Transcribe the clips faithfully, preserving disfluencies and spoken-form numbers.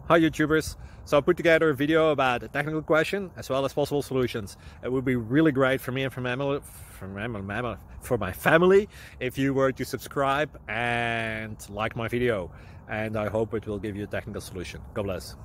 Hi YouTubers! So I put together a video about a technical question as well as possible solutions. It would be really great for me and for my family, for my, for my family if you were to subscribe and like my video. And I hope it will give you a technical solution. God bless.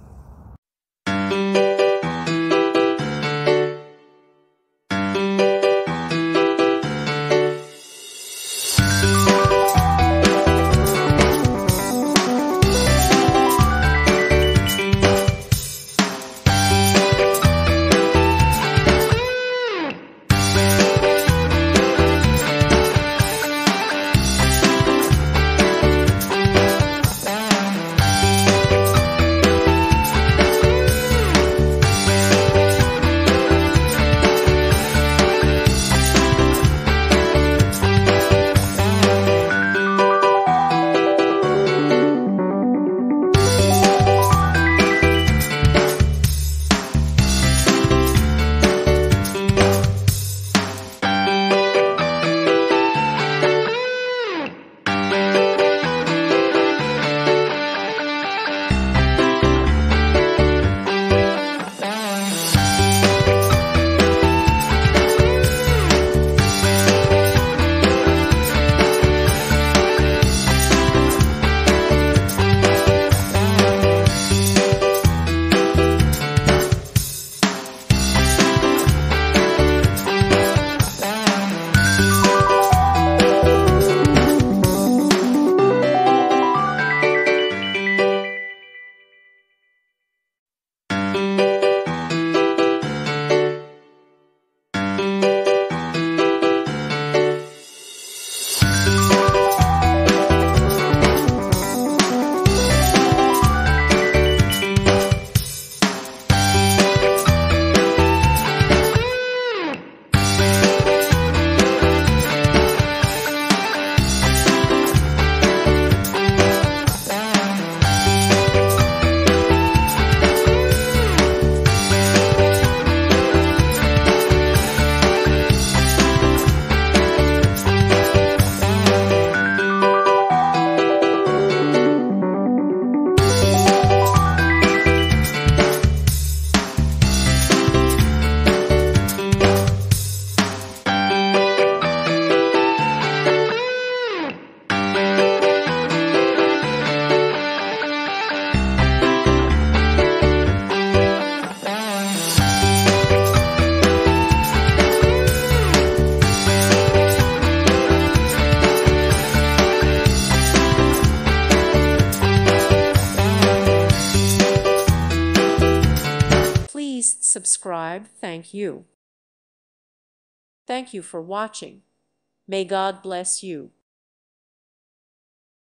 Please subscribe. Thank you. Thank you for watching. May God bless you.